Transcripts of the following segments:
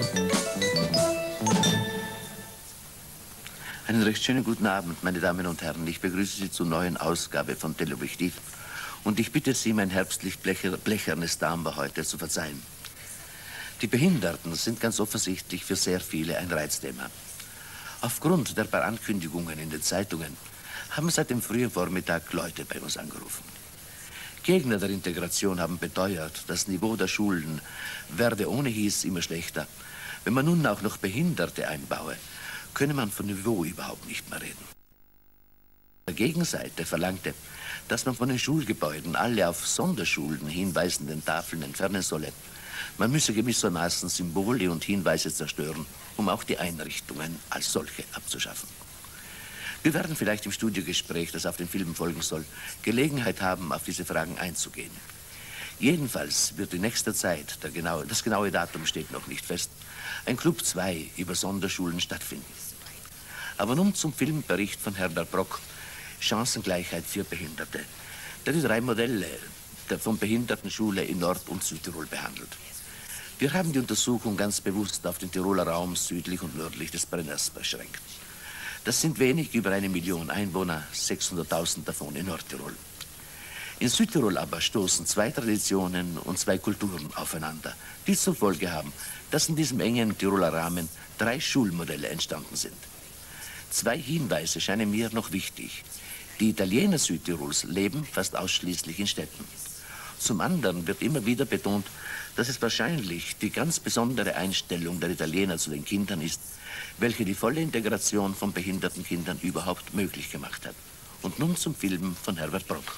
Einen recht schönen guten Abend, meine Damen und Herren. Ich begrüße Sie zur neuen Ausgabe von Teleobjektiv. Und ich bitte Sie, mein herbstlich blechernes Dammbau heute zu verzeihen. Die Behinderten sind ganz offensichtlich für sehr viele ein Reizthema. Aufgrund der paar Ankündigungen in den Zeitungen haben seit dem frühen Vormittag Leute bei uns angerufen. Gegner der Integration haben beteuert, das Niveau der Schulen werde ohnehin immer schlechter. Wenn man nun auch noch Behinderte einbaue, könne man von Niveau überhaupt nicht mehr reden. Die Gegenseite verlangte, dass man von den Schulgebäuden alle auf Sonderschulen hinweisenden Tafeln entfernen solle. Man müsse gewissermaßen Symbole und Hinweise zerstören, um auch die Einrichtungen als solche abzuschaffen. Wir werden vielleicht im Studiogespräch, das auf den Film folgen soll, Gelegenheit haben, auf diese Fragen einzugehen. Jedenfalls wird in nächster Zeit, das genaue Datum steht noch nicht fest, ein Club 2 über Sonderschulen stattfinden. Aber nun zum Filmbericht von Herbert Brock, Chancengleichheit für Behinderte, der die 3 Modelle der von Behindertenschule in Nord- und Südtirol behandelt. Wir haben die Untersuchung ganz bewusst auf den Tiroler Raum südlich und nördlich des Brenners beschränkt. Das sind wenig über 1 Million Einwohner, 600.000 davon in Nordtirol. In Südtirol aber stoßen 2 Traditionen und 2 Kulturen aufeinander, die zur Folge haben, dass in diesem engen Tiroler Rahmen 3 Schulmodelle entstanden sind. 2 Hinweise scheinen mir noch wichtig. Die Italiener Südtirols leben fast ausschließlich in Städten. Zum anderen wird immer wieder betont, dass es wahrscheinlich die ganz besondere Einstellung der Italiener zu den Kindern ist, welche die volle Integration von behinderten Kindern überhaupt möglich gemacht hat. Und nun zum Film von Herbert Brock.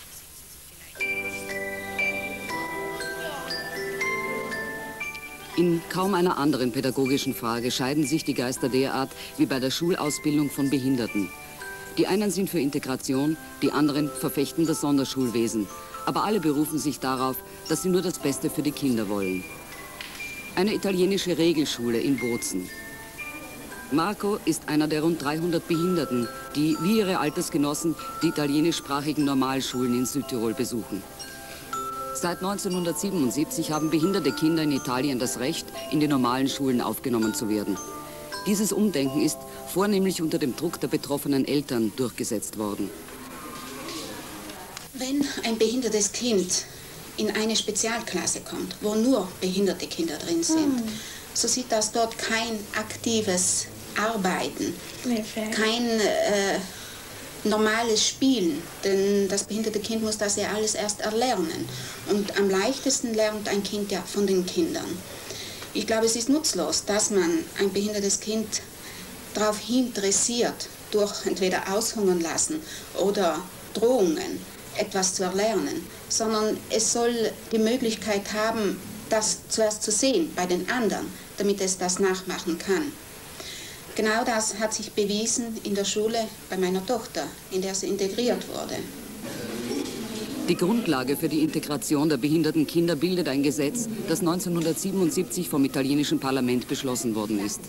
In kaum einer anderen pädagogischen Frage scheiden sich die Geister derart wie bei der Schulausbildung von Behinderten. Die einen sind für Integration, die anderen verfechten das Sonderschulwesen. Aber alle berufen sich darauf, dass sie nur das Beste für die Kinder wollen. Eine italienische Regelschule in Bozen. Marco ist einer der rund 300 Behinderten, die wie ihre Altersgenossen die italienischsprachigen Normalschulen in Südtirol besuchen. Seit 1977 haben behinderte Kinder in Italien das Recht, in die normalen Schulen aufgenommen zu werden. Dieses Umdenken ist vornehmlich unter dem Druck der betroffenen Eltern durchgesetzt worden. Wenn ein behindertes Kind in eine Spezialklasse kommt, wo nur behinderte Kinder drin sind, so sieht das dort kein aktives Arbeiten, kein normales Spielen, denn das behinderte Kind muss das ja alles erst erlernen. Und am leichtesten lernt ein Kind ja von den Kindern. Ich glaube, es ist nutzlos, dass man ein behindertes Kind darauf hin dressiert, durch entweder aushungern lassen oder Drohungen etwas zu erlernen, sondern es soll die Möglichkeit haben, das zuerst zu sehen bei den anderen, damit es das nachmachen kann. Genau das hat sich bewiesen in der Schule bei meiner Tochter, in der sie integriert wurde. Die Grundlage für die Integration der behinderten Kinder bildet ein Gesetz, das 1977 vom italienischen Parlament beschlossen worden ist.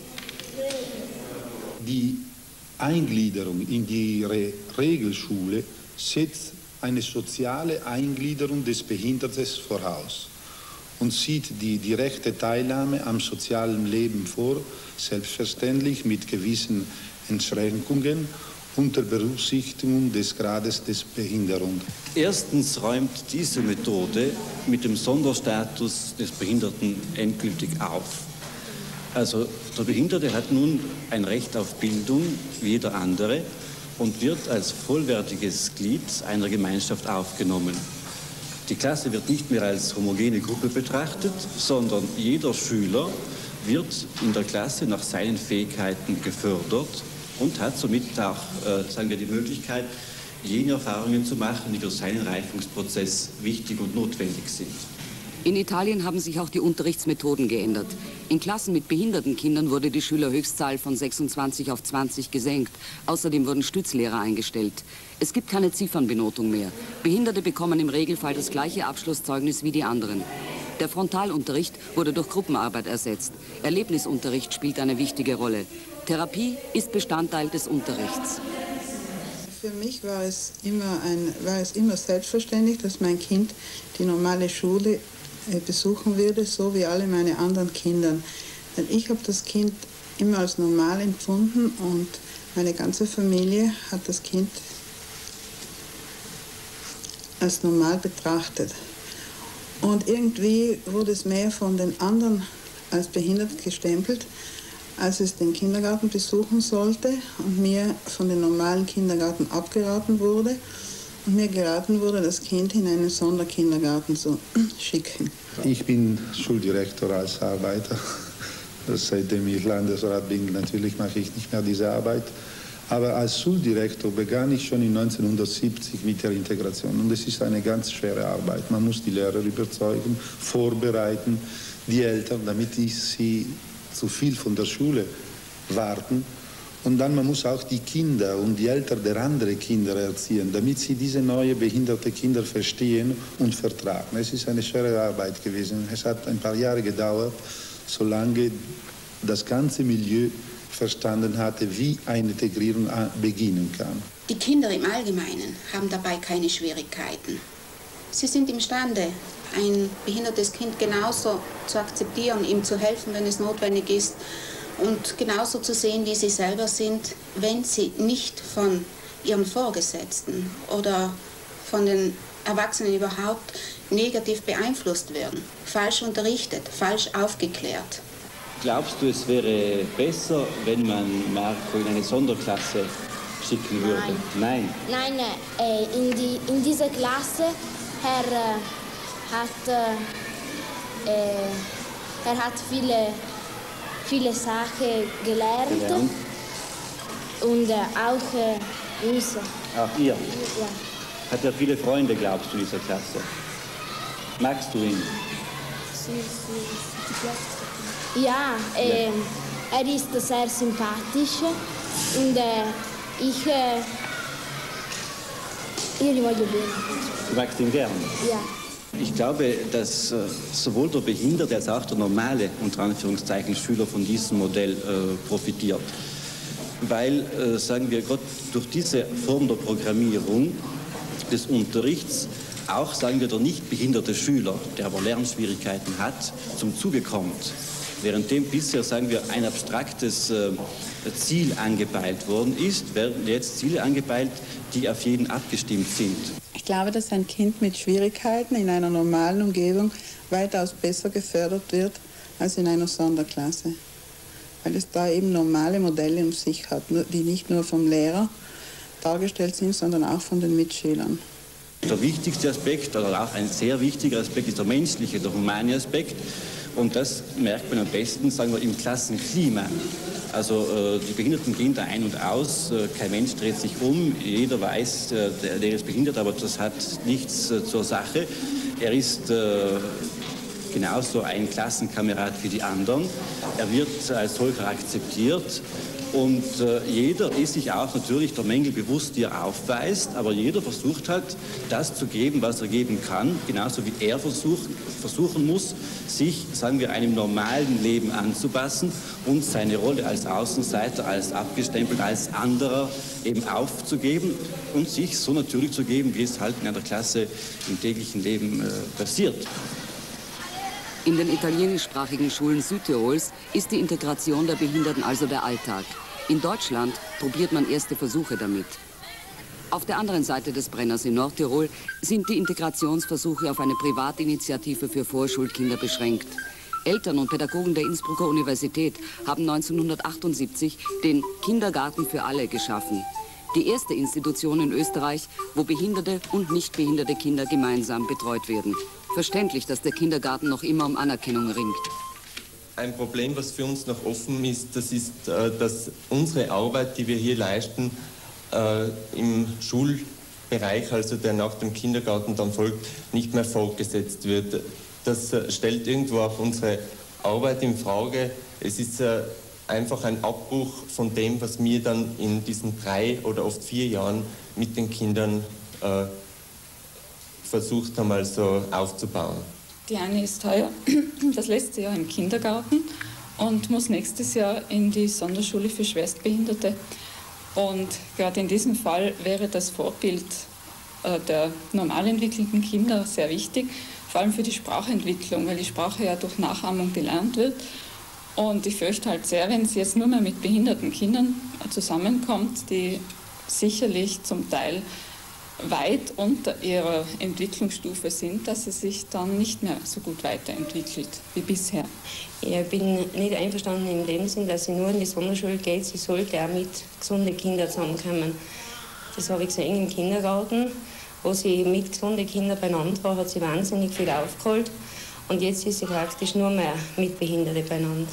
Die Eingliederung in die Regelschule setzt eine soziale Eingliederung des Behinderten voraus und sieht die direkte Teilnahme am sozialen Leben vor, selbstverständlich mit gewissen Einschränkungen unter Berücksichtigung des Grades des Behinderung. Erstens räumt diese Methode mit dem Sonderstatus des Behinderten endgültig auf. Also der Behinderte hat nun ein Recht auf Bildung wie jeder andere und wird als vollwertiges Glied einer Gemeinschaft aufgenommen. Die Klasse wird nicht mehr als homogene Gruppe betrachtet, sondern jeder Schüler wird in der Klasse nach seinen Fähigkeiten gefördert und hat somit auch, sagen wir, die Möglichkeit, jene Erfahrungen zu machen, die für seinen Reifungsprozess wichtig und notwendig sind. In Italien haben sich auch die Unterrichtsmethoden geändert. In Klassen mit behinderten Kindern wurde die Schülerhöchstzahl von 26 auf 20 gesenkt. Außerdem wurden Stützlehrer eingestellt. Es gibt keine Ziffernbenotung mehr. Behinderte bekommen im Regelfall das gleiche Abschlusszeugnis wie die anderen. Der Frontalunterricht wurde durch Gruppenarbeit ersetzt. Erlebnisunterricht spielt eine wichtige Rolle. Therapie ist Bestandteil des Unterrichts. Für mich war es immer selbstverständlich, dass mein Kind die normale Schule besuchen würde, so wie alle meine anderen Kinder. Denn ich habe das Kind immer als normal empfunden und meine ganze Familie hat das Kind als normal betrachtet. Und irgendwie wurde es mehr von den anderen als behindert gestempelt, als es den Kindergarten besuchen sollte und mir von dem normalen Kindergarten abgeraten wurde und mir geraten wurde, das Kind in einen Sonderkindergarten zu schicken. Ich bin Schuldirektor als Arbeiter. Seitdem ich Landesrat bin, natürlich mache ich nicht mehr diese Arbeit. Aber als Schuldirektor begann ich schon in 1970 mit der Integration. Und es ist eine ganz schwere Arbeit. Man muss die Lehrer überzeugen, vorbereiten, die Eltern, damit sie zu viel von der Schule warten. Und dann man muss auch die Kinder und die Eltern der anderen Kinder erziehen, damit sie diese neue behinderte Kinder verstehen und vertragen. Es ist eine schwere Arbeit gewesen. Es hat ein paar Jahre gedauert, solange das ganze Milieu verstanden hatte, wie eine Integrierung beginnen kann. Die Kinder im Allgemeinen haben dabei keine Schwierigkeiten. Sie sind imstande, ein behindertes Kind genauso zu akzeptieren, ihm zu helfen, wenn es notwendig ist, und genauso zu sehen, wie sie selber sind, wenn sie nicht von ihren Vorgesetzten oder von den Erwachsenen überhaupt negativ beeinflusst werden, falsch unterrichtet, falsch aufgeklärt. Glaubst du, es wäre besser, wenn man Marco in eine Sonderklasse schicken würde? Nein. Nein, in dieser Klasse er hat viele Sachen gelernt. Und auch uns. Auch ihr? Ja. Hat er viele Freunde, glaubst du, in dieser Klasse? Magst du ihn? Ja, er ist sehr sympathisch und ich voglio bene. Du magst ihn gern? Ja. Ich glaube, dass sowohl der Behinderte als auch der normale, unter Anführungszeichen, Schüler von diesem Modell profitiert. Weil, sagen wir, Gott, durch diese Form der Programmierung des Unterrichts auch, sagen wir, der nicht behinderte Schüler, der aber Lernschwierigkeiten hat, zum Zuge kommt. Währenddem bisher, sagen wir, ein abstraktes Ziel angepeilt worden ist, werden jetzt Ziele angepeilt, die auf jeden abgestimmt sind. Ich glaube, dass ein Kind mit Schwierigkeiten in einer normalen Umgebung weitaus besser gefördert wird als in einer Sonderklasse. Weil es da eben normale Modelle um sich hat, die nicht nur vom Lehrer dargestellt sind, sondern auch von den Mitschülern. Der wichtigste Aspekt, oder auch ein sehr wichtiger Aspekt, ist der menschliche, der humane Aspekt. Und das merkt man am besten, sagen wir, im Klassenklima. Also die Behinderten gehen da ein und aus, kein Mensch dreht sich um, jeder weiß, der ist behindert, aber das hat nichts zur Sache. Er ist genauso ein Klassenkamerad wie die anderen. Er wird als solcher akzeptiert. Und jeder ist sich auch natürlich der Mängel bewusst, die er aufweist, aber jeder versucht halt, das zu geben, was er geben kann, genauso wie er versuchen muss, sich, sagen wir, einem normalen Leben anzupassen und seine Rolle als Außenseiter, als abgestempelt, als anderer eben aufzugeben und sich so natürlich zu geben, wie es halt in einer Klasse im täglichen Leben passiert. In den italienischsprachigen Schulen Südtirols ist die Integration der Behinderten also der Alltag. In Deutschland probiert man erste Versuche damit. Auf der anderen Seite des Brenners in Nordtirol sind die Integrationsversuche auf eine Privatinitiative für Vorschulkinder beschränkt. Eltern und Pädagogen der Innsbrucker Universität haben 1978 den Kindergarten für alle geschaffen. Die erste Institution in Österreich, wo behinderte und nicht behinderte Kinder gemeinsam betreut werden. Verständlich, dass der Kindergarten noch immer um Anerkennung ringt. Ein Problem, was für uns noch offen ist, dass unsere Arbeit, die wir hier leisten, im Schulbereich, also der nach dem Kindergarten dann folgt, nicht mehr fortgesetzt wird. Das stellt irgendwo auch unsere Arbeit in Frage. Es ist einfach ein Abbruch von dem, was wir dann in diesen 3 oder oft 4 Jahren mit den Kindern versucht haben, also aufzubauen. Die Anne ist heuer das letzte Jahr im Kindergarten und muss nächstes Jahr in die Sonderschule für Schwerstbehinderte. Und gerade in diesem Fall wäre das Vorbild der normal entwickelten Kinder sehr wichtig, vor allem für die Sprachentwicklung, weil die Sprache ja durch Nachahmung gelernt wird. Und ich fürchte halt sehr, wenn sie jetzt nur mehr mit behinderten Kindern zusammenkommt, die sicherlich zum Teil weit unter ihrer Entwicklungsstufe sind, dass sie sich dann nicht mehr so gut weiterentwickelt wie bisher. Ich bin nicht einverstanden in dem Sinn, dass sie nur in die Sonderschule geht. Sie sollte auch mit gesunden Kindern zusammenkommen. Das habe ich gesehen im Kindergarten, wo sie mit gesunden Kindern beieinander war, hat sie wahnsinnig viel aufgeholt. Und jetzt ist sie praktisch nur mehr mit Behinderten beieinander.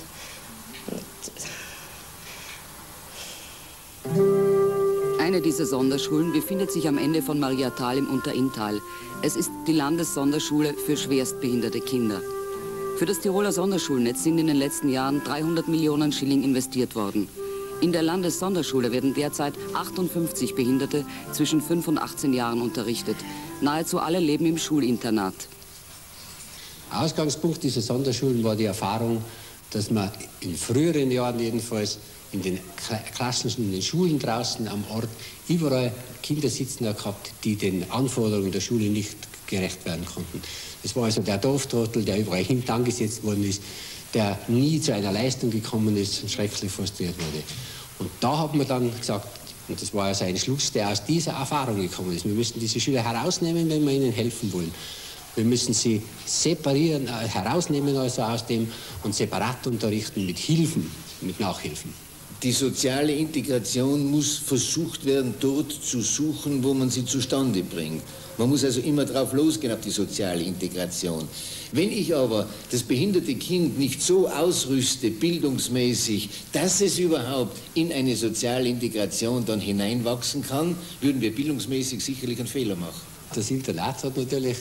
Eine dieser Sonderschulen befindet sich am Ende von Mariathal im Unterinntal. Es ist die Landessonderschule für schwerstbehinderte Kinder. Für das Tiroler Sonderschulnetz sind in den letzten Jahren 300 Millionen Schilling investiert worden. In der Landessonderschule werden derzeit 58 Behinderte zwischen 5 und 18 Jahren unterrichtet. Nahezu alle leben im Schulinternat. Ausgangspunkt dieser Sonderschulen war die Erfahrung, dass man in früheren Jahren jedenfalls in den Klassen, in den Schulen draußen am Ort überall Kinder sitzen gehabt, die den Anforderungen der Schule nicht gerecht werden konnten. Das war also der Dorftrottel, der überall hinten angesetzt worden ist, der nie zu einer Leistung gekommen ist und schrecklich frustriert wurde. Und da hat man dann gesagt, und das war also ein Schluss, der aus dieser Erfahrung gekommen ist, wir müssen diese Schüler herausnehmen, wenn wir ihnen helfen wollen. Wir müssen sie separieren, herausnehmen also aus dem und separat unterrichten mit Hilfen, mit Nachhilfen. Die soziale Integration muss versucht werden, dort zu suchen, wo man sie zustande bringt. Man muss also immer drauf losgehen auf die soziale Integration. Wenn ich aber das behinderte Kind nicht so ausrüste, bildungsmäßig, dass es überhaupt in eine soziale Integration dann hineinwachsen kann, würden wir bildungsmäßig sicherlich einen Fehler machen. Das Internat hat natürlich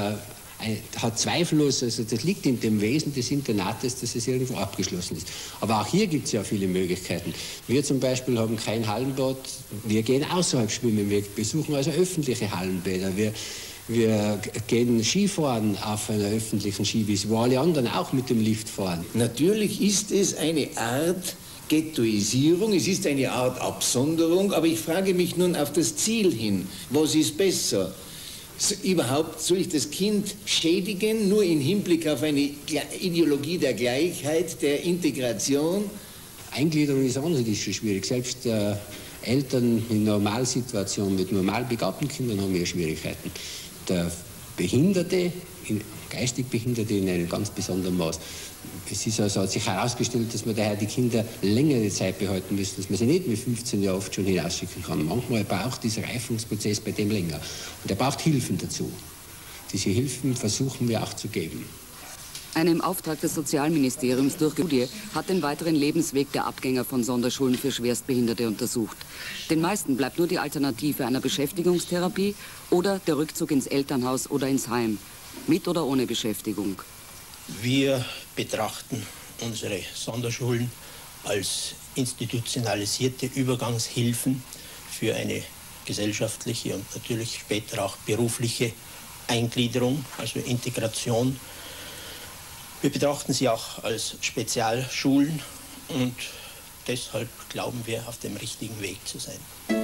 hat zweifellos, also das liegt in dem Wesen des Internates, dass es irgendwo abgeschlossen ist. Aber auch hier gibt es ja viele Möglichkeiten. Wir zum Beispiel haben kein Hallenbad, wir gehen außerhalb schwimmen, wir besuchen also öffentliche Hallenbäder, wir gehen Skifahren auf einer öffentlichen Skiwiese, wo alle anderen auch mit dem Lift fahren. Natürlich ist es eine Art Ghettoisierung, es ist eine Art Absonderung, aber ich frage mich nun auf das Ziel hin, was ist besser? Überhaupt soll ich das Kind schädigen, nur im Hinblick auf eine Ideologie der Gleichheit, der Integration? Eingliederung ist auch nicht so schwierig. Selbst Eltern in Normalsituationen mit normal begabten Kindern haben ja Schwierigkeiten. Der Behinderte, geistig Behinderte in einem ganz besonderen Maß. Es ist also, hat sich herausgestellt, dass man daher die Kinder längere Zeit behalten müssen, dass man sie nicht mit 15 Jahren oft schon hinausschicken kann. Manchmal braucht dieser Reifungsprozess bei dem länger. Und er braucht Hilfen dazu. Diese Hilfen versuchen wir auch zu geben. Eine im Auftrag des Sozialministeriums durchgeführte Studie hat den weiteren Lebensweg der Abgänger von Sonderschulen für Schwerstbehinderte untersucht. Den meisten bleibt nur die Alternative einer Beschäftigungstherapie oder der Rückzug ins Elternhaus oder ins Heim, mit oder ohne Beschäftigung. Wir betrachten unsere Sonderschulen als institutionalisierte Übergangshilfen für eine gesellschaftliche und natürlich später auch berufliche Eingliederung, also Integration. Wir betrachten sie auch als Spezialschulen und deshalb glauben wir, auf dem richtigen Weg zu sein.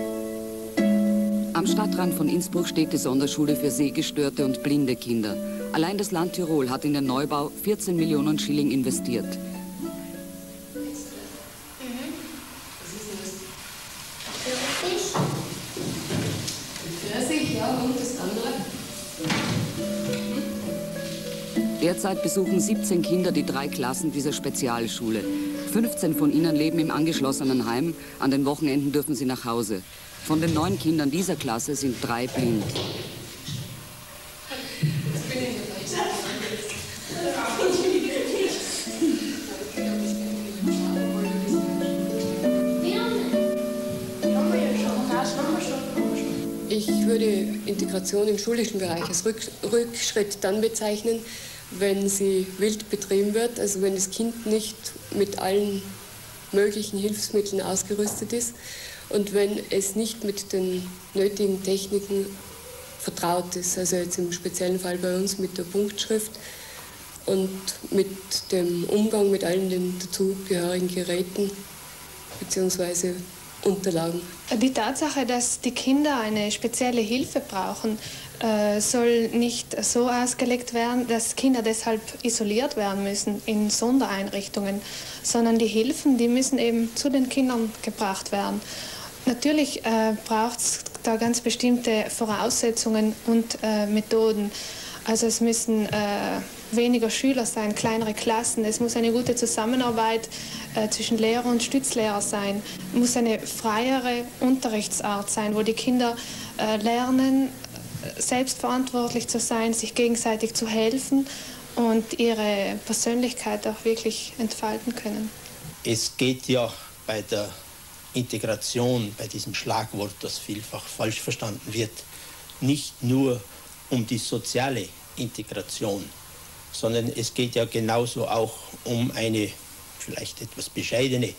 Am Stadtrand von Innsbruck steht die Sonderschule für sehgestörte und blinde Kinder. Allein das Land Tirol hat in den Neubau 14 Millionen Schilling investiert. Derzeit besuchen 17 Kinder die 3 Klassen dieser Spezialschule. 15 von ihnen leben im angeschlossenen Heim. An den Wochenenden dürfen sie nach Hause. Von den 9 Kindern dieser Klasse sind 3 blind. Ich würde Integration im schulischen Bereich als Rückschritt dann bezeichnen, wenn sie wild betrieben wird, also wenn das Kind nicht mit allen möglichen Hilfsmitteln ausgerüstet ist und wenn es nicht mit den nötigen Techniken vertraut ist, also jetzt im speziellen Fall bei uns mit der Punktschrift und mit dem Umgang mit allen den dazugehörigen Geräten, beziehungsweise Unterlagen. Die Tatsache, dass die Kinder eine spezielle Hilfe brauchen, soll nicht so ausgelegt werden, dass Kinder deshalb isoliert werden müssen in Sondereinrichtungen, sondern die Hilfen, die müssen eben zu den Kindern gebracht werden. Natürlich braucht es da ganz bestimmte Voraussetzungen und Methoden. Also es müssen weniger Schüler sein, kleinere Klassen, es muss eine gute Zusammenarbeit zwischen Lehrer und Stützlehrer sein, es muss eine freiere Unterrichtsart sein, wo die Kinder lernen, selbstverantwortlich zu sein, sich gegenseitig zu helfen und ihre Persönlichkeit auch wirklich entfalten können. Es geht ja bei der Integration, bei diesem Schlagwort, das vielfach falsch verstanden wird, nicht nur um die soziale Integration, sondern es geht ja genauso auch um eine vielleicht etwas bescheidene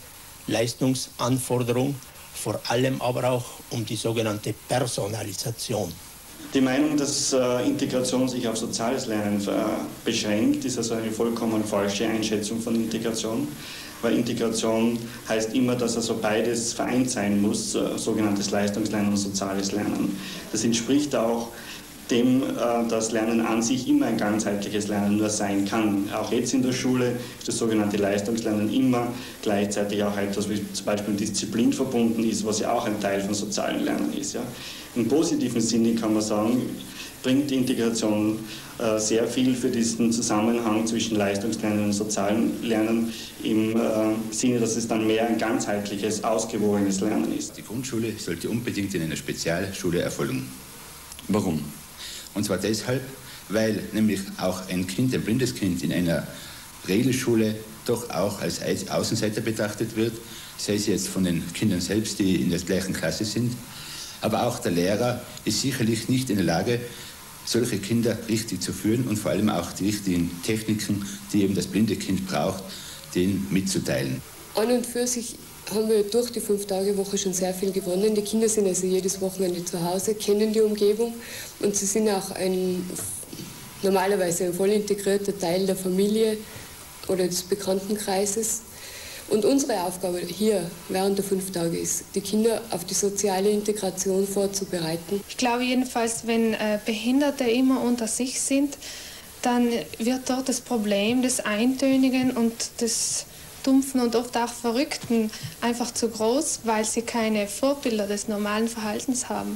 Leistungsanforderung, vor allem aber auch um die sogenannte Personalisation. Die Meinung, dass Integration sich auf soziales Lernen beschränkt, ist also eine vollkommen falsche Einschätzung von Integration. Weil Integration heißt immer, dass also beides vereint sein muss, sogenanntes Leistungslernen und soziales Lernen. Das entspricht auch dem, dass Lernen an sich immer ein ganzheitliches Lernen nur sein kann. Auch jetzt in der Schule ist das sogenannte Leistungslernen immer gleichzeitig auch etwas, wie zum Beispiel Disziplin verbunden ist, was ja auch ein Teil von sozialem Lernen ist. Ja. Im positiven Sinne kann man sagen, bringt die Integration sehr viel für diesen Zusammenhang zwischen Leistungslernen und sozialem Lernen im Sinne, dass es dann mehr ein ganzheitliches, ausgewogenes Lernen ist. Die Grundschule sollte unbedingt in einer Spezialschule erfolgen. Warum? Und zwar deshalb, weil nämlich auch ein Kind, ein blindes Kind in einer Regelschule doch auch als Außenseiter betrachtet wird, sei es jetzt von den Kindern selbst, die in der gleichen Klasse sind, aber auch der Lehrer ist sicherlich nicht in der Lage, solche Kinder richtig zu führen und vor allem auch die richtigen Techniken, die eben das blinde Kind braucht, denen mitzuteilen. An und für sich haben wir durch die 5-Tage-Woche schon sehr viel gewonnen. Die Kinder sind also jedes Wochenende zu Hause, kennen die Umgebung und sie sind auch normalerweise ein voll integrierter Teil der Familie oder des Bekanntenkreises. Und unsere Aufgabe hier während der 5 Tage ist, die Kinder auf die soziale Integration vorzubereiten. Ich glaube jedenfalls, wenn Behinderte immer unter sich sind, dann wird dort das Problem des Eintönigen und des Dumpfen und oft auch Verrückten einfach zu groß, weil sie keine Vorbilder des normalen Verhaltens haben.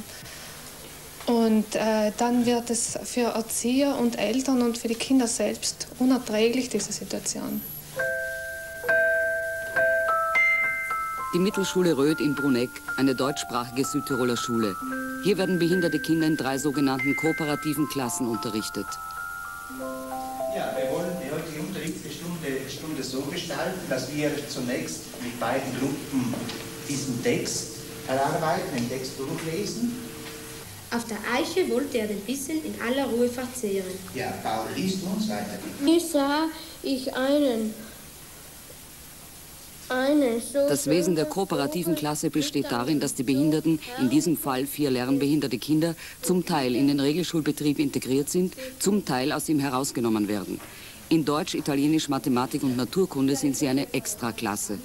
Und dann wird es für Erzieher und Eltern und für die Kinder selbst unerträglich, diese Situation. Die Mittelschule Röth in Bruneck, eine deutschsprachige Südtiroler Schule. Hier werden behinderte Kinder in 3 sogenannten kooperativen Klassen unterrichtet. Ja, wir wollen die heutige Unterrichtsstunde so gestalten, dass wir zunächst mit beiden Gruppen diesen Text erarbeiten, den Text durchlesen. Auf der Eiche wollte er den Bissen in aller Ruhe verzehren. Ja, Paul, liest uns weiter. Hier sah ich einen Das Wesen der kooperativen Klasse besteht darin, dass die Behinderten, in diesem Fall 4 lernbehinderte Kinder, zum Teil in den Regelschulbetrieb integriert sind, zum Teil aus ihm herausgenommen werden. In Deutsch, Italienisch, Mathematik und Naturkunde sind sie eine Extraklasse.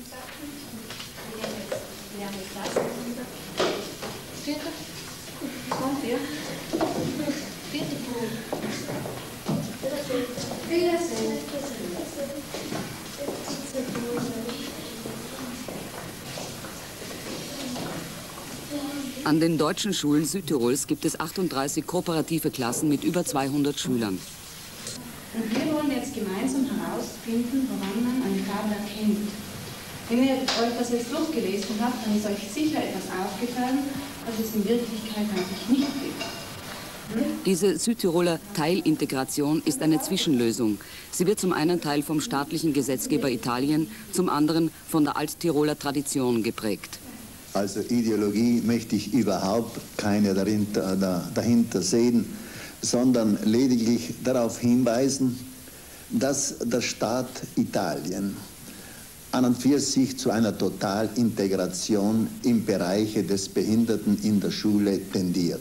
An den deutschen Schulen Südtirols gibt es 38 kooperative Klassen mit über 200 Schülern. Und wir wollen jetzt gemeinsam herausfinden, woran man eine Gabe erkennt. Wenn ihr euch das jetzt durchgelesen habt, dann ist euch sicher etwas aufgefallen, was es in Wirklichkeit eigentlich nicht gibt. Diese Südtiroler Teilintegration ist eine Zwischenlösung. Sie wird zum einen Teil vom staatlichen Gesetzgeber Italien, zum anderen von der Alttiroler Tradition geprägt. Also Ideologie möchte ich überhaupt keine dahinter sehen, sondern lediglich darauf hinweisen, dass der Staat Italien an und für sich zu einer Totalintegration im Bereich des Behinderten in der Schule tendiert.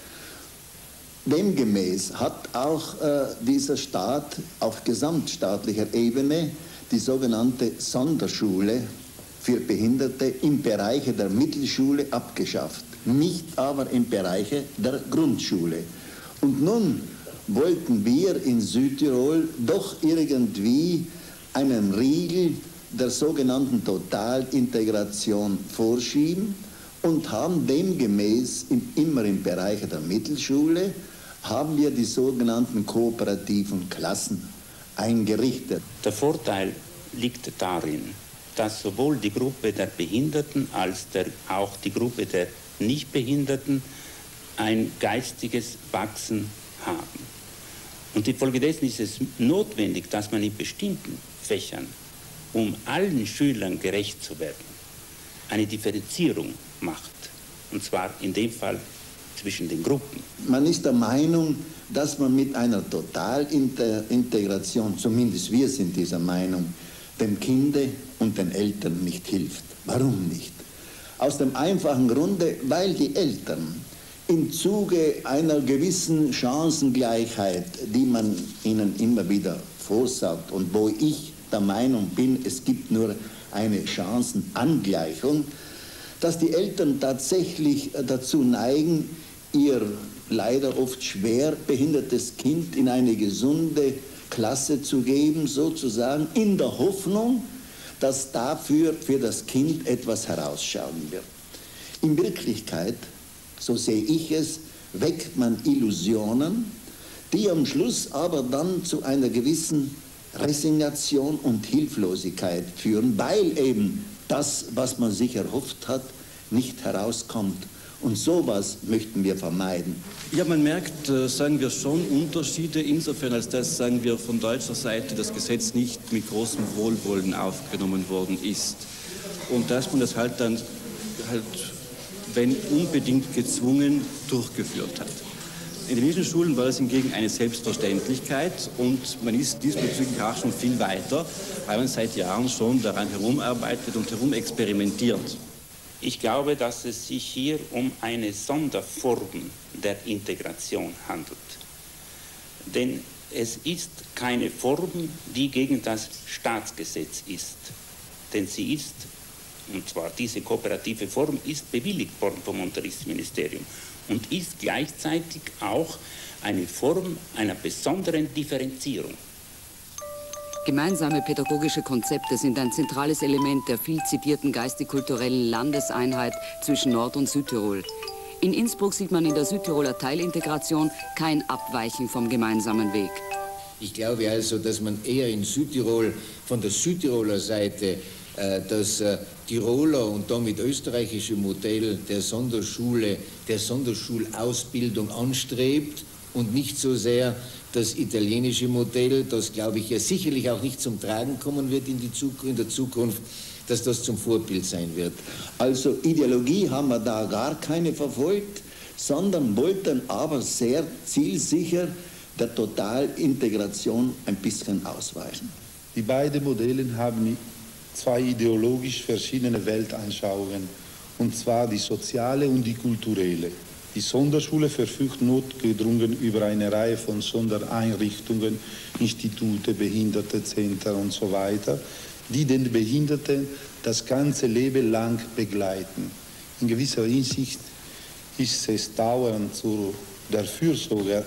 Demgemäß hat auch dieser Staat auf gesamtstaatlicher Ebene die sogenannte Sonderschule für Behinderte im Bereich der Mittelschule abgeschafft, nicht aber im Bereich der Grundschule. Und nun wollten wir in Südtirol doch irgendwie einen Riegel der sogenannten Totalintegration vorschieben und haben demgemäß immer im Bereich der Mittelschule haben wir die sogenannten kooperativen Klassen eingerichtet. Der Vorteil liegt darin, dass sowohl die Gruppe der Behinderten als auch die Gruppe der Nichtbehinderten ein geistiges Wachsen haben. Und infolgedessen ist es notwendig, dass man in bestimmten Fächern, um allen Schülern gerecht zu werden, eine Differenzierung macht. Und zwar in dem Fall zwischen den Gruppen. Man ist der Meinung, dass man mit einer Totalintegration, zumindest wir sind dieser Meinung, dem Kinde und den Eltern nicht hilft. Warum nicht? Aus dem einfachen Grunde, weil die Eltern im Zuge einer gewissen Chancengleichheit, die man ihnen immer wieder vorsagt und wo ich der Meinung bin, es gibt nur eine Chancenangleichung, dass die Eltern tatsächlich dazu neigen, ihr leider oft schwer behindertes Kind in eine gesunde Klasse zu geben, sozusagen in der Hoffnung, dass dafür für das Kind etwas herausschauen wird. In Wirklichkeit, so sehe ich es, weckt man Illusionen, die am Schluss aber dann zu einer gewissen Resignation und Hilflosigkeit führen, weil eben das, was man sich erhofft hat, nicht herauskommt. Und sowas möchten wir vermeiden. Ja, man merkt, sagen wir, schon Unterschiede insofern, als dass, sagen wir, von deutscher Seite das Gesetz nicht mit großem Wohlwollen aufgenommen worden ist. Und dass man das halt dann, wenn unbedingt gezwungen, durchgeführt hat. In den indischen Schulen war das hingegen eine Selbstverständlichkeit und man ist diesbezüglich auch schon viel weiter, weil man seit Jahren schon daran herumarbeitet und herumexperimentiert. Ich glaube, dass es sich hier um eine Sonderform der Integration handelt. Denn es ist keine Form, die gegen das Staatsgesetz ist. Denn sie ist, und zwar diese kooperative Form, ist bewilligt worden vom Unterrichtsministerium und ist gleichzeitig auch eine Form einer besonderen Differenzierung. Gemeinsame pädagogische Konzepte sind ein zentrales Element der viel zitierten geistig-kulturellen Landeseinheit zwischen Nord- und Südtirol. In Innsbruck sieht man in der Südtiroler Teilintegration kein Abweichen vom gemeinsamen Weg. Ich glaube also, dass man eher in Südtirol von der Südtiroler Seite das Tiroler und damit österreichische Modell der Sonderschule, der Sonderschulausbildung anstrebt und nicht so sehr das italienische Modell, das, glaube ich, ja sicherlich auch nicht zum Tragen kommen wird in der Zukunft, dass das zum Vorbild sein wird. Also Ideologie haben wir da gar keine verfolgt, sondern wollten aber sehr zielsicher der Totalintegration ein bisschen ausweichen. Die beiden Modelle haben zwei ideologisch verschiedene Weltanschauungen, und zwar die soziale und die kulturelle. Die Sonderschule verfügt notgedrungen über eine Reihe von Sondereinrichtungen, Institute, Behindertenzentren und so weiter, die den Behinderten das ganze Leben lang begleiten. In gewisser Hinsicht ist es dauernd zu der Fürsorge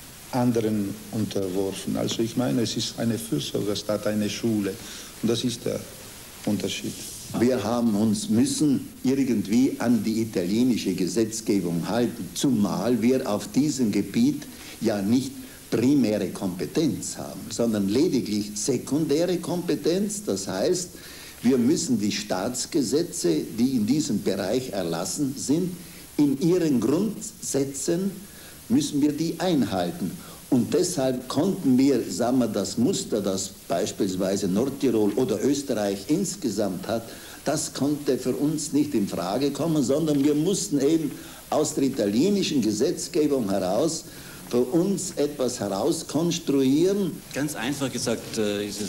anderen unterworfen. Also ich meine, es ist eine Fürsorge statt eine Schule. Und das ist der Unterschied. Wir haben uns müssen irgendwie an die italienische Gesetzgebung halten, zumal wir auf diesem Gebiet ja nicht primäre Kompetenz haben, sondern lediglich sekundäre Kompetenz. Das heißt, wir müssen die Staatsgesetze, die in diesem Bereich erlassen sind, in ihren Grundsätzen müssen wir die einhalten. Und deshalb konnten wir, sagen wir, das Muster, das beispielsweise Nordtirol oder Österreich insgesamt hat, das konnte für uns nicht in Frage kommen, sondern wir mussten eben aus der italienischen Gesetzgebung heraus für uns etwas herauskonstruieren. Ganz einfach gesagt ist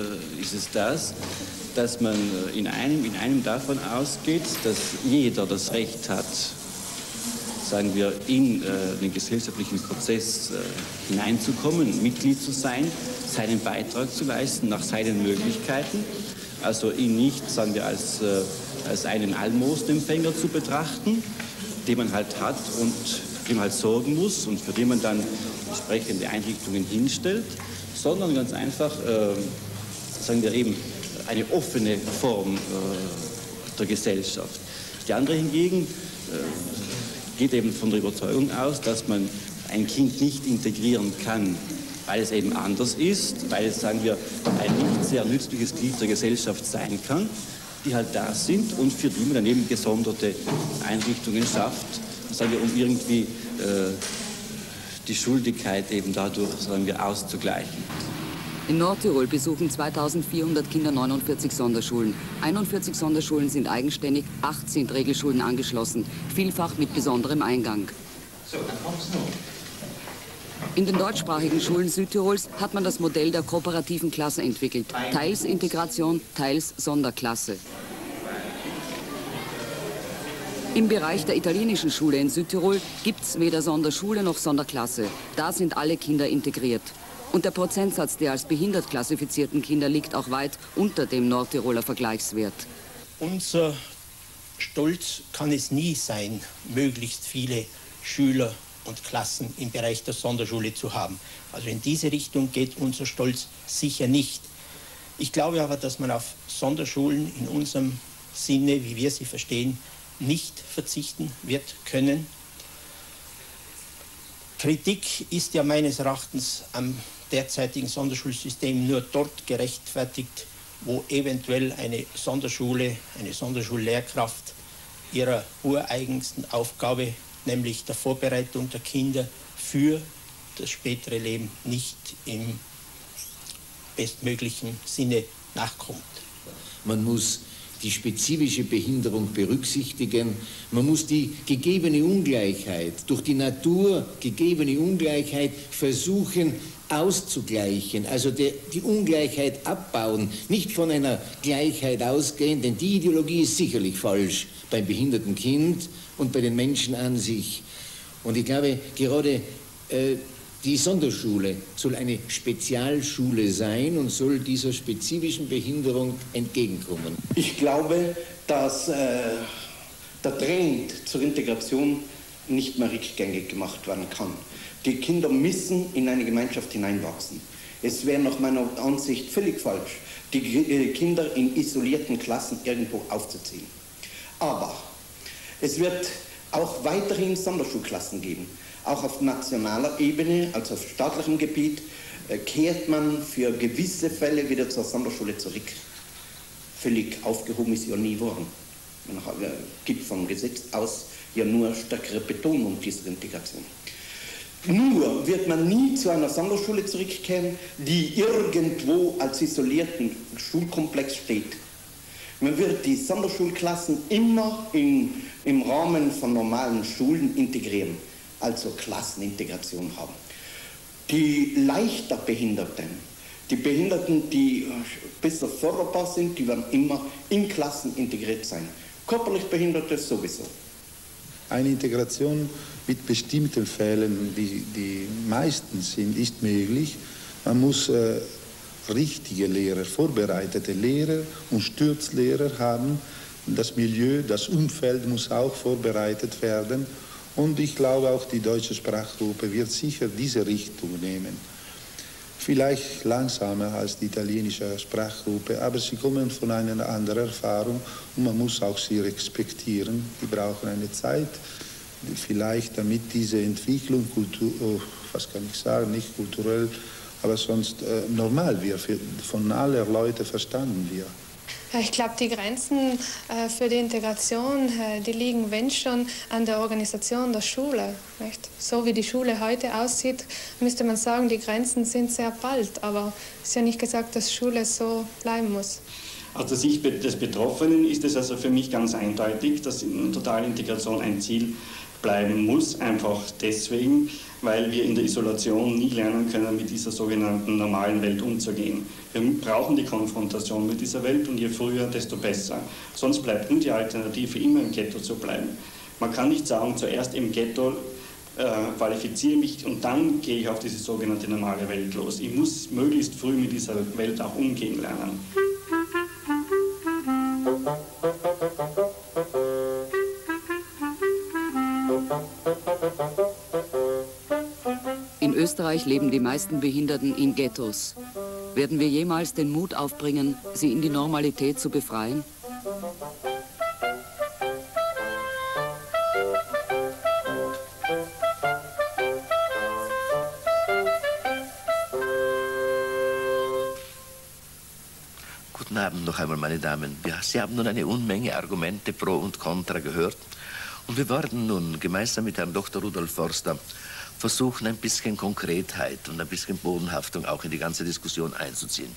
es das, dass man in einem davon ausgeht, dass jeder das Recht hat, sagen wir, in den gesellschaftlichen Prozess hineinzukommen, Mitglied zu sein, seinen Beitrag zu leisten nach seinen Möglichkeiten. Also ihn nicht, sagen wir, als einen Almosenempfänger zu betrachten, den man halt hat und für den man halt sorgen muss und für den man dann entsprechende Einrichtungen hinstellt, sondern ganz einfach, sagen wir eben, eine offene Form der Gesellschaft. Die andere hingegen geht eben von der Überzeugung aus, dass man ein Kind nicht integrieren kann, weil es eben anders ist, weil es, sagen wir, ein nicht sehr nützliches Glied der Gesellschaft sein kann, die halt da sind und für die man dann eben gesonderte Einrichtungen schafft, sagen wir, um irgendwie die Schuldigkeit eben dadurch, sagen wir, auszugleichen. In Nordtirol besuchen 2400 Kinder 49 Sonderschulen. 41 Sonderschulen sind eigenständig, 8 sind Regelschulen angeschlossen, vielfach mit besonderem Eingang. So, dann kommt's nun. In den deutschsprachigen Schulen Südtirols hat man das Modell der kooperativen Klasse entwickelt. Teils Integration, teils Sonderklasse. Im Bereich der italienischen Schule in Südtirol gibt es weder Sonderschule noch Sonderklasse. Da sind alle Kinder integriert. Und der Prozentsatz der als behindert klassifizierten Kinder liegt auch weit unter dem Nordtiroler Vergleichswert. Unser Stolz kann es nie sein, möglichst viele Schüler und Klassen im Bereich der Sonderschule zu haben. Also in diese Richtung geht unser Stolz sicher nicht. Ich glaube aber, dass man auf Sonderschulen in unserem Sinne, wie wir sie verstehen, nicht verzichten wird können. Kritik ist ja meines Erachtens am derzeitigen Sonderschulsystem nur dort gerechtfertigt, wo eventuell eine Sonderschule, eine Sonderschullehrkraft ihrer ureigensten Aufgabe, nämlich der Vorbereitung der Kinder für das spätere Leben, nicht im bestmöglichen Sinne nachkommt. Man muss die spezifische Behinderung berücksichtigen. Man muss die gegebene Ungleichheit, durch die Natur gegebene Ungleichheit versuchen auszugleichen, also die Ungleichheit abbauen, nicht von einer Gleichheit ausgehen, denn die Ideologie ist sicherlich falsch beim behinderten Kind und bei den Menschen an sich. Und ich glaube, gerade die Sonderschule soll eine Spezialschule sein und soll dieser spezifischen Behinderung entgegenkommen. Ich glaube, dass der Trend zur Integration nicht mehr rückgängig gemacht werden kann. Die Kinder müssen in eine Gemeinschaft hineinwachsen. Es wäre nach meiner Ansicht völlig falsch, die Kinder in isolierten Klassen irgendwo aufzuziehen. Aber es wird auch weiterhin Sonderschulklassen geben. Auch auf nationaler Ebene, also auf staatlichem Gebiet, kehrt man für gewisse Fälle wieder zur Sonderschule zurück. Völlig aufgehoben ist ja nie worden. Man gibt vom Gesetz aus ja nur stärkere Betonung dieser Integration. Nur wird man nie zu einer Sonderschule zurückkehren, die irgendwo als isolierten Schulkomplex steht. Man wird die Sonderschulklassen immer im Rahmen von normalen Schulen integrieren, also Klassenintegration haben. Die leichter Behinderten, die Behinderten, die besser förderbar sind, die werden immer in Klassen integriert sein. Körperlich Behinderte sowieso. Eine Integration mit bestimmten Fällen, die meisten sind, ist möglich. Man muss richtige Lehrer, vorbereitete Lehrer und Stützlehrer haben. Das Milieu, das Umfeld muss auch vorbereitet werden. Und ich glaube, auch die deutsche Sprachgruppe wird sicher diese Richtung nehmen. Vielleicht langsamer als die italienische Sprachgruppe, aber sie kommen von einer anderen Erfahrung und man muss auch sie respektieren. Die brauchen eine Zeit, vielleicht damit diese Entwicklung, was kann ich sagen, nicht kulturell, aber sonst normal wird, von allen Leuten verstanden wird. Ja, ich glaube, die Grenzen für die Integration, die liegen, wenn schon, an der Organisation der Schule. Nicht? So wie die Schule heute aussieht, müsste man sagen, die Grenzen sind sehr bald. Aber es ist ja nicht gesagt, dass Schule so bleiben muss. Aus der Sicht des Betroffenen ist es also für mich ganz eindeutig, dass totale Integration ein Ziel bleiben muss, einfach deswegen, weil wir in der Isolation nie lernen können, mit dieser sogenannten normalen Welt umzugehen. Wir brauchen die Konfrontation mit dieser Welt und je früher, desto besser. Sonst bleibt nur die Alternative, immer im Ghetto zu bleiben. Man kann nicht sagen, zuerst im Ghetto qualifiziere mich und dann gehe ich auf diese sogenannte normale Welt los. Ich muss möglichst früh mit dieser Welt auch umgehen lernen. Österreich leben die meisten Behinderten in Ghettos. Werden wir jemals den Mut aufbringen, sie in die Normalität zu befreien? Guten Abend noch einmal, meine Damen. Ja, Sie haben nun eine Unmenge Argumente pro und contra gehört. Und wir werden nun gemeinsam mit Herrn Dr. Rudolf Forster versuchen, ein bisschen Konkretheit und ein bisschen Bodenhaftung auch in die ganze Diskussion einzuziehen.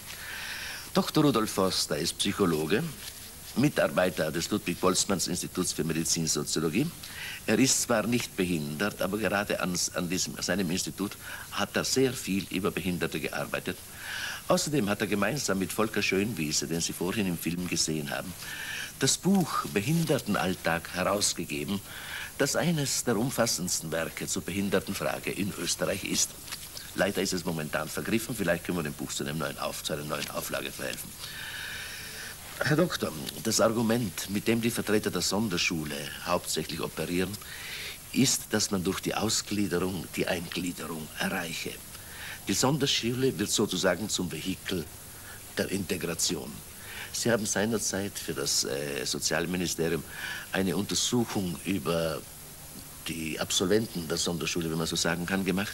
Dr. Rudolf Forster ist Psychologe, Mitarbeiter des Ludwig-Boltzmann-Instituts für Medizinsoziologie. Er ist zwar nicht behindert, aber gerade an seinem Institut hat er sehr viel über Behinderte gearbeitet. Außerdem hat er gemeinsam mit Volker Schönwiese, den Sie vorhin im Film gesehen haben, das Buch Behindertenalltag herausgegeben, das eines der umfassendsten Werke zur Behindertenfrage in Österreich ist. Leider ist es momentan vergriffen, vielleicht können wir dem Buch zu einer neuen Auflage verhelfen. Herr Doktor, das Argument, mit dem die Vertreter der Sonderschule hauptsächlich operieren, ist, dass man durch die Ausgliederung die Eingliederung erreiche. Die Sonderschule wird sozusagen zum Vehikel der Integration. Sie haben seinerzeit für das Sozialministerium eine Untersuchung über die Absolventen der Sonderschule, wenn man so sagen kann, gemacht.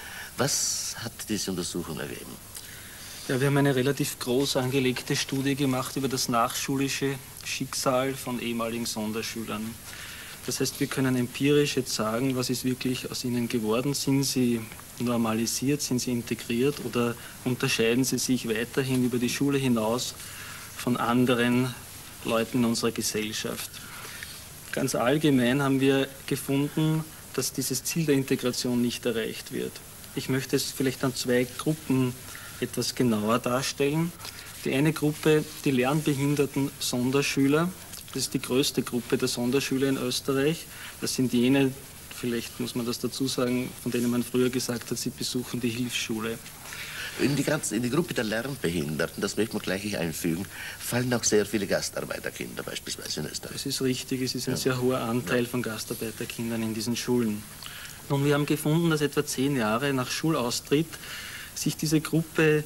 Was hat diese Untersuchung ergeben? Ja, wir haben eine relativ groß angelegte Studie gemacht über das nachschulische Schicksal von ehemaligen Sonderschülern. Das heißt, wir können empirisch jetzt sagen, was ist wirklich aus ihnen geworden. Sind sie normalisiert, sind sie integriert oder unterscheiden sie sich weiterhin über die Schule hinaus von anderen Leuten in unserer Gesellschaft? Ganz allgemein haben wir gefunden, dass dieses Ziel der Integration nicht erreicht wird. Ich möchte es vielleicht an zwei Gruppen etwas genauer darstellen. Die eine Gruppe, die lernbehinderten Sonderschüler, das ist die größte Gruppe der Sonderschüler in Österreich. Das sind jene, vielleicht muss man das dazu sagen, von denen man früher gesagt hat, sie besuchen die Hilfsschule. In die Gruppe der Lernbehinderten, das möchte man gleich einfügen, fallen auch sehr viele Gastarbeiterkinder beispielsweise in Österreich. Das ist richtig, es ist ein sehr hoher Anteil von Gastarbeiterkindern in diesen Schulen. Und wir haben gefunden, dass etwa 10 Jahre nach Schulaustritt sich diese Gruppe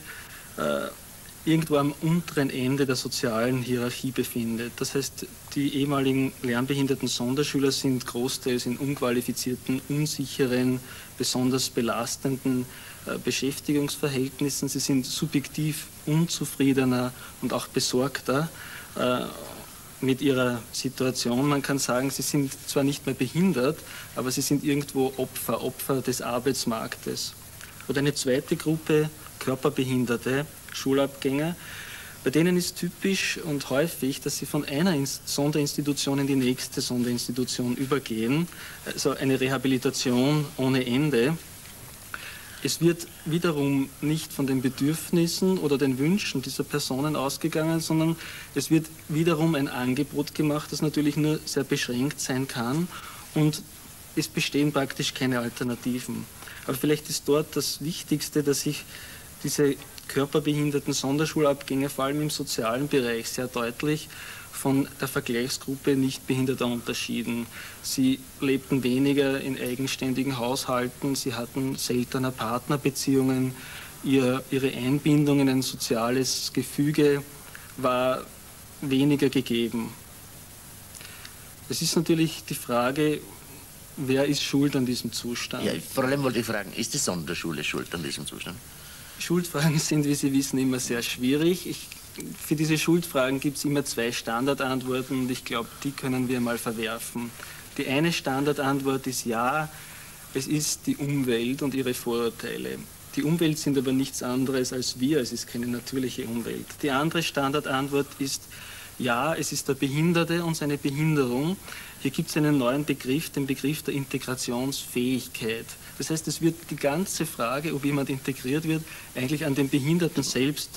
irgendwo am unteren Ende der sozialen Hierarchie befindet. Das heißt, die ehemaligen lernbehinderten Sonderschüler sind großteils in unqualifizierten, unsicheren, besonders belastenden Beschäftigungsverhältnissen. Sie sind subjektiv unzufriedener und auch besorgter mit ihrer Situation. Man kann sagen, sie sind zwar nicht mehr behindert, aber sie sind irgendwo Opfer des Arbeitsmarktes. Oder eine zweite Gruppe, körperbehinderte Schulabgänger, bei denen ist typisch und häufig, dass sie von einer Sonderinstitution in die nächste Sonderinstitution übergehen, also eine Rehabilitation ohne Ende. Es wird wiederum nicht von den Bedürfnissen oder den Wünschen dieser Personen ausgegangen, sondern es wird wiederum ein Angebot gemacht, das natürlich nur sehr beschränkt sein kann und es bestehen praktisch keine Alternativen. Aber vielleicht ist dort das Wichtigste, dass sich diese körperbehinderten Sonderschulabgänger vor allem im sozialen Bereich sehr deutlich von der Vergleichsgruppe Nichtbehinderter unterschieden. Sie lebten weniger in eigenständigen Haushalten, sie hatten seltener Partnerbeziehungen, ihre Einbindung in ein soziales Gefüge war weniger gegeben. Es ist natürlich die Frage, wer ist schuld an diesem Zustand? Ja, vor allem wollte ich fragen, ist die Sonderschule schuld an diesem Zustand? Schuldfragen sind, wie Sie wissen, immer sehr schwierig. Für diese Schuldfragen gibt es immer 2 Standardantworten und ich glaube, die können wir mal verwerfen. Die eine Standardantwort ist ja, es ist die Umwelt und ihre Vorurteile. Die Umwelt sind aber nichts anderes als wir, es ist keine natürliche Umwelt. Die andere Standardantwort ist ja, es ist der Behinderte und seine Behinderung. Hier gibt es einen neuen Begriff, den Begriff der Integrationsfähigkeit. Das heißt, es wird die ganze Frage, ob jemand integriert wird, eigentlich an den Behinderten selbst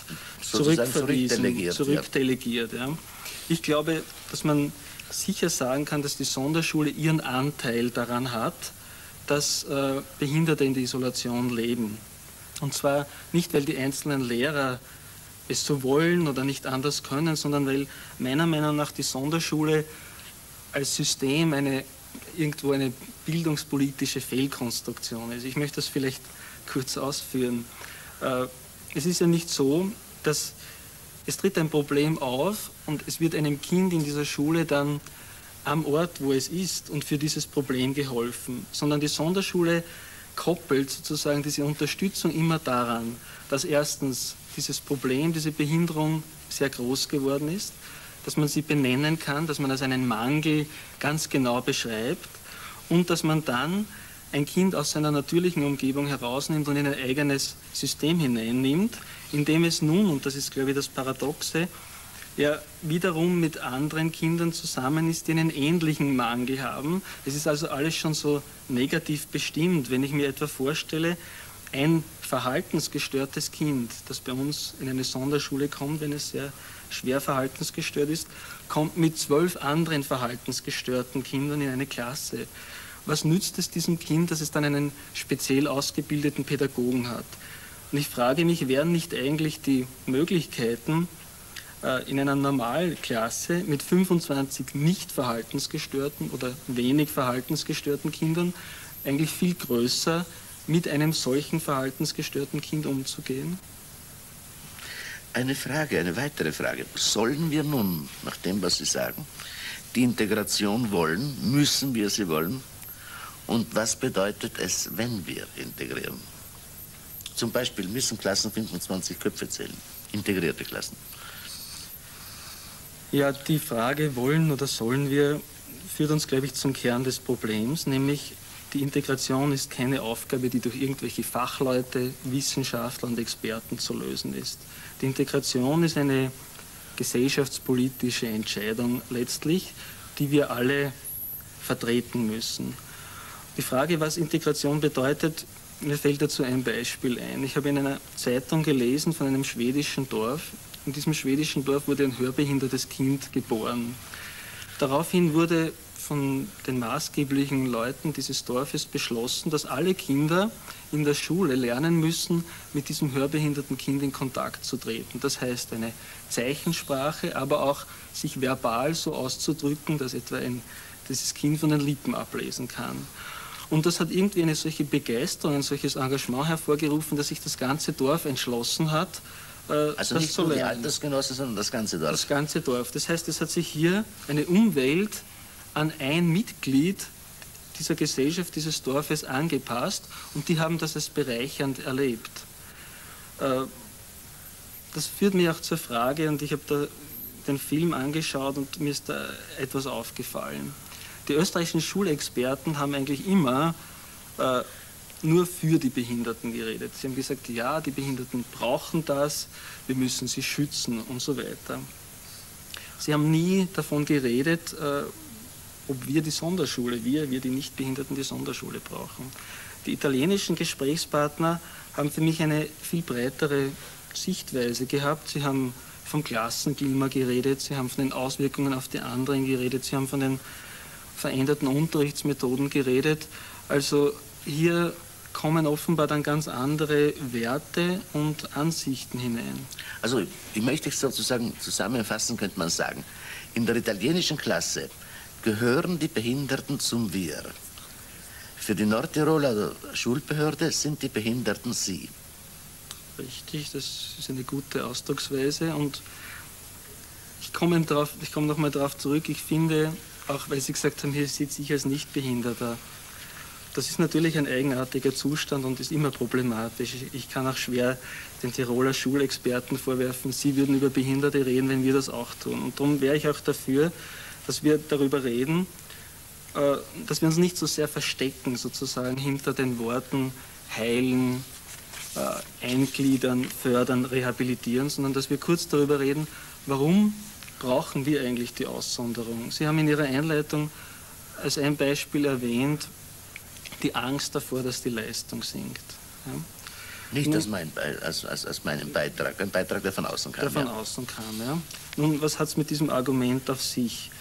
zurückdelegiert. Ja. Ich glaube, dass man sicher sagen kann, dass die Sonderschule ihren Anteil daran hat, dass Behinderte in der Isolation leben. Und zwar nicht, weil die einzelnen Lehrer es so wollen oder nicht anders können, sondern weil meiner Meinung nach die Sonderschule als System irgendwo eine bildungspolitische Fehlkonstruktion ist. Ich möchte das vielleicht kurz ausführen. Es ist ja nicht so, dass es tritt ein Problem auf und es wird einem Kind in dieser Schule dann am Ort, wo es ist, und für dieses Problem geholfen, sondern die Sonderschule koppelt sozusagen diese Unterstützung immer daran, dass erstens dieses Problem, diese Behinderung sehr groß geworden ist, dass man sie benennen kann, dass man als einen Mangel ganz genau beschreibt und dass man dann ein Kind aus seiner natürlichen Umgebung herausnimmt und in ein eigenes System hineinnimmt, indem es nun, und das ist, glaube ich, das Paradoxe, ja wiederum mit anderen Kindern zusammen ist, die einen ähnlichen Mangel haben. Es ist also alles schon so negativ bestimmt. Wenn ich mir etwa vorstelle, ein verhaltensgestörtes Kind, das bei uns in eine Sonderschule kommt, wenn es sehr schwer verhaltensgestört ist, kommt mit 12 anderen verhaltensgestörten Kindern in eine Klasse. Was nützt es diesem Kind, dass es dann einen speziell ausgebildeten Pädagogen hat? Und ich frage mich, wären nicht eigentlich die Möglichkeiten, in einer Normalklasse mit 25 nicht verhaltensgestörten oder wenig verhaltensgestörten Kindern eigentlich viel größer, mit einem solchen verhaltensgestörten Kind umzugehen? Eine Frage, eine weitere Frage. Sollen wir nun, nach dem, was Sie sagen, die Integration wollen? Müssen wir sie wollen? Und was bedeutet es, wenn wir integrieren? Zum Beispiel müssen Klassen 25 Köpfe zählen, integrierte Klassen. Ja, die Frage, wollen oder sollen wir, führt uns, glaube ich, zum Kern des Problems, nämlich die Integration ist keine Aufgabe, die durch irgendwelche Fachleute, Wissenschaftler und Experten zu lösen ist. Die Integration ist eine gesellschaftspolitische Entscheidung letztlich, die wir alle vertreten müssen. Die Frage, was Integration bedeutet, mir fällt dazu ein Beispiel ein. Ich habe in einer Zeitung gelesen von einem schwedischen Dorf. In diesem schwedischen Dorf wurde ein hörbehindertes Kind geboren. Daraufhin wurde von den maßgeblichen Leuten dieses Dorfes beschlossen, dass alle Kinder in der Schule lernen müssen, mit diesem hörbehinderten Kind in Kontakt zu treten. Das heißt, eine Zeichensprache, aber auch sich verbal so auszudrücken, dass etwa dieses Kind von den Lippen ablesen kann. Und das hat irgendwie eine solche Begeisterung, ein solches Engagement hervorgerufen, dass sich das ganze Dorf entschlossen hat, also nicht nur die Altersgenossen, sondern das ganze Dorf. Das ganze Dorf. Das heißt, es hat sich hier eine Umwelt an ein Mitglied dieser Gesellschaft, dieses Dorfes angepasst und die haben das als bereichernd erlebt. Das führt mich auch zur Frage, und ich habe da den Film angeschaut und mir ist da etwas aufgefallen. Die österreichischen Schulexperten haben eigentlich immer nur für die Behinderten geredet. Sie haben gesagt, ja, die Behinderten brauchen das, wir müssen sie schützen und so weiter. Sie haben nie davon geredet, ob wir die Sonderschule, wir die Nichtbehinderten die Sonderschule brauchen. Die italienischen Gesprächspartner haben für mich eine viel breitere Sichtweise gehabt. Sie haben vom Klassenklima geredet, sie haben von den Auswirkungen auf die anderen geredet, sie haben von den veränderten Unterrichtsmethoden geredet. Also hier kommen offenbar dann ganz andere Werte und Ansichten hinein. Also ich möchte es sozusagen zusammenfassen, könnte man sagen. In der italienischen Klasse gehören die Behinderten zum Wir. Für die Nordtiroler Schulbehörde sind die Behinderten Sie. Richtig, das ist eine gute Ausdrucksweise und ich komme nochmal darauf zurück, ich finde, auch weil Sie gesagt haben, hier sitze ich als Nichtbehinderter, das ist natürlich ein eigenartiger Zustand und ist immer problematisch. Ich kann auch schwer den Tiroler Schulexperten vorwerfen, sie würden über Behinderte reden, wenn wir das auch tun. Und darum wäre ich auch dafür, dass wir darüber reden, dass wir uns nicht so sehr verstecken, sozusagen hinter den Worten heilen, eingliedern, fördern, rehabilitieren, sondern dass wir kurz darüber reden, warum brauchen wir eigentlich die Aussonderung. Sie haben in Ihrer Einleitung als ein Beispiel erwähnt, die Angst davor, dass die Leistung sinkt. Ja? Nicht als meinen Beitrag, ein Beitrag, der von außen kam. Der von außen kam, ja. Nun, was hat es mit diesem Argument auf sich?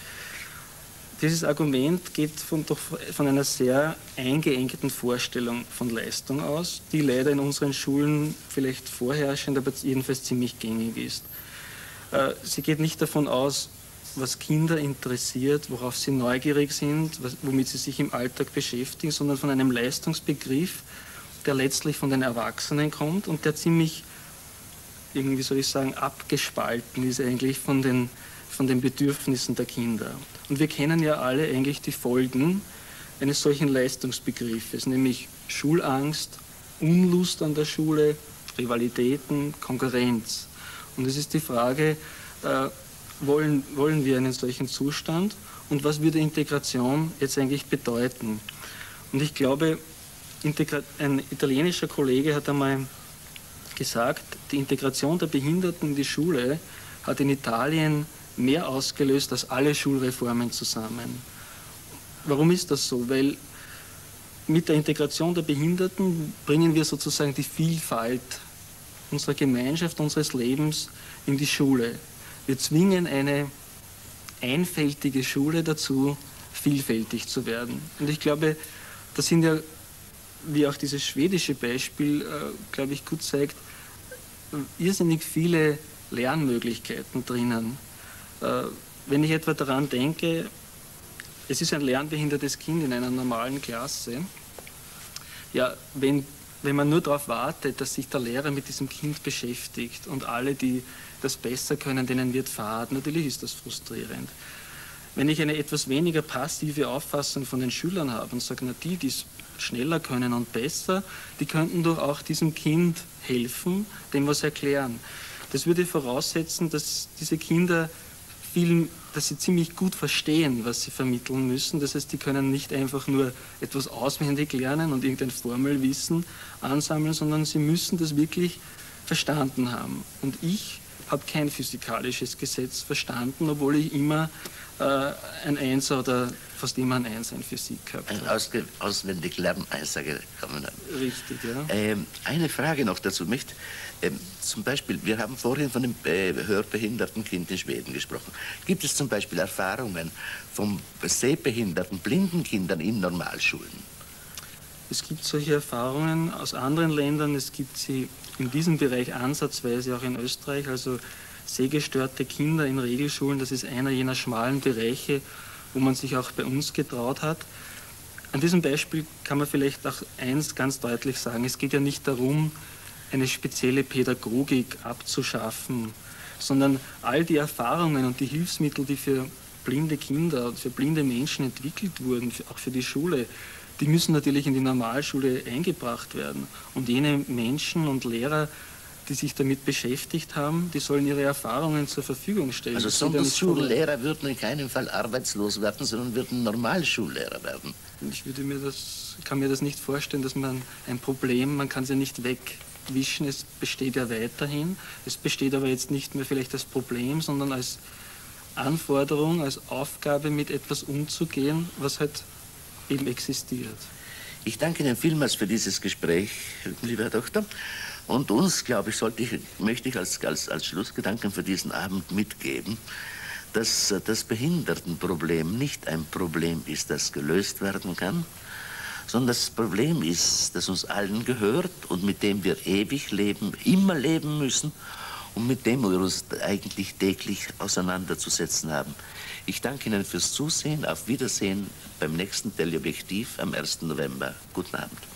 Dieses Argument geht von einer sehr eingeengten Vorstellung von Leistung aus, die leider in unseren Schulen vielleicht vorherrschend, aber jedenfalls ziemlich gängig ist. Sie geht nicht davon aus, was Kinder interessiert, worauf sie neugierig sind, womit sie sich im Alltag beschäftigen, sondern von einem Leistungsbegriff, der letztlich von den Erwachsenen kommt und der ziemlich, irgendwie soll ich sagen, abgespalten ist eigentlich von den Bedürfnissen der Kinder. Und wir kennen ja alle eigentlich die Folgen eines solchen Leistungsbegriffes, nämlich Schulangst, Unlust an der Schule, Rivalitäten, Konkurrenz. Und es ist die Frage, wollen wir einen solchen Zustand und was würde Integration jetzt eigentlich bedeuten? Und ich glaube, ein italienischer Kollege hat einmal gesagt, die Integration der Behinderten in die Schule hat in Italien mehr ausgelöst als alle Schulreformen zusammen. Warum ist das so? Weil mit der Integration der Behinderten bringen wir sozusagen die Vielfalt unserer Gemeinschaft, unseres Lebens in die Schule. Wir zwingen eine einfältige Schule dazu, vielfältig zu werden. Und ich glaube, das sind ja, wie auch dieses schwedische Beispiel, glaube ich, gut zeigt, irrsinnig viele Lernmöglichkeiten drinnen. Wenn ich etwa daran denke, es ist ein lernbehindertes Kind in einer normalen Klasse, ja, wenn man nur darauf wartet, dass sich der Lehrer mit diesem Kind beschäftigt und alle, die das besser können, denen wird fad, natürlich ist das frustrierend. Wenn ich eine etwas weniger passive Auffassung von den Schülern habe und sage, na die es schneller können und besser, die könnten doch auch diesem Kind helfen, dem was erklären. Das würde voraussetzen, dass diese Kinder dass sie ziemlich gut verstehen, was sie vermitteln müssen. Das heißt, die können nicht einfach nur etwas auswendig lernen und irgendein Formelwissen ansammeln, sondern sie müssen das wirklich verstanden haben. Und ich habe kein physikalisches Gesetz verstanden, obwohl ich immer ein Einser oder fast immer ein Einser in Physik gehabt habe. Ein auswendig Lerneinser gekommen habe. Richtig, ja. Eine Frage noch dazu. Zum Beispiel, wir haben vorhin von dem hörbehinderten Kind in Schweden gesprochen. Gibt es zum Beispiel Erfahrungen von sehbehinderten, blinden Kindern in Normalschulen? Es gibt solche Erfahrungen aus anderen Ländern. Es gibt sie in diesem Bereich ansatzweise auch in Österreich. Also sehgestörte Kinder in Regelschulen, das ist einer jener schmalen Bereiche, wo man sich auch bei uns getraut hat. An diesem Beispiel kann man vielleicht auch eins ganz deutlich sagen. Es geht ja nicht darum, eine spezielle Pädagogik abzuschaffen, sondern all die Erfahrungen und die Hilfsmittel, die für blinde Kinder und für blinde Menschen entwickelt wurden, auch für die Schule, die müssen natürlich in die Normalschule eingebracht werden. Und jene Menschen und Lehrer, die sich damit beschäftigt haben, die sollen ihre Erfahrungen zur Verfügung stellen. Also Sonderschullehrer würden in keinem Fall arbeitslos werden, sondern würden Normalschullehrer werden. Ich kann mir das nicht vorstellen, dass man man kann es ja nicht wegwischen, es besteht ja weiterhin. Es besteht aber jetzt nicht mehr vielleicht als Problem, sondern als Anforderung, als Aufgabe, mit etwas umzugehen, was halt eben existiert. Ich danke Ihnen vielmals für dieses Gespräch, lieber Herr Doktor. Und uns, glaube ich, möchte ich als Schlussgedanken für diesen Abend mitgeben, dass das Behindertenproblem nicht ein Problem ist, das gelöst werden kann, sondern das Problem ist, das uns allen gehört und mit dem wir ewig leben, immer leben müssen und mit dem wir uns eigentlich täglich auseinanderzusetzen haben. Ich danke Ihnen fürs Zusehen. Auf Wiedersehen beim nächsten Teleobjektiv am 1. November. Guten Abend.